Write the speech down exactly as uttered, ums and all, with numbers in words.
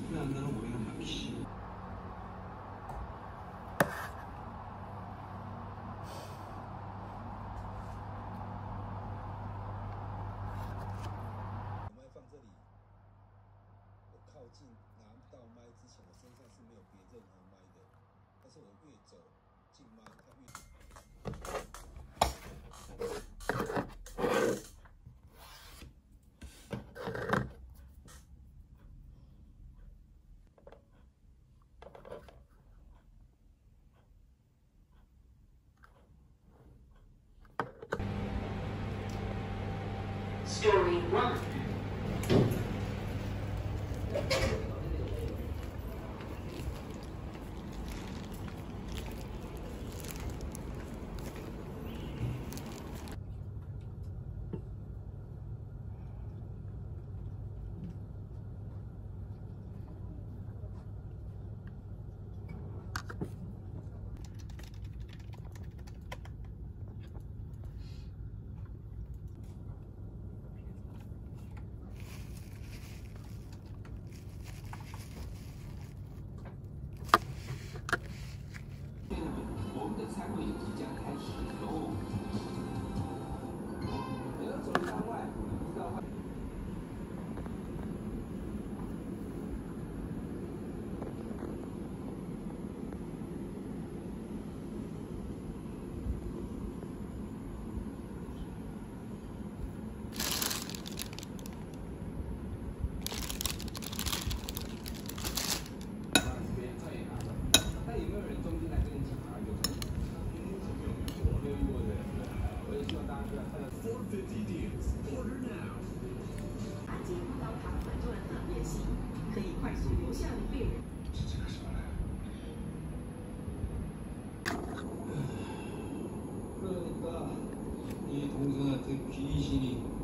那那我要买皮。 麦放这里，我靠近拿不到麦之前，我身上是没有别任何麦的，但是我越走近麦，它越。 Story one. 이 동생한테 귀신이